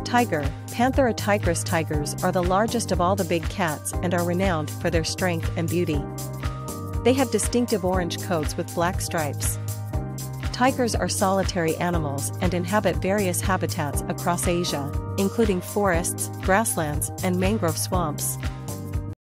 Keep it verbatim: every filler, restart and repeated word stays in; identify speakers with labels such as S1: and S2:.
S1: Tiger, Panthera tigris. Tigers are the largest of all the big cats and are renowned for their strength and beauty. They have distinctive orange coats with black stripes. Tigers are solitary animals and inhabit various habitats across Asia, including forests, grasslands, and mangrove swamps.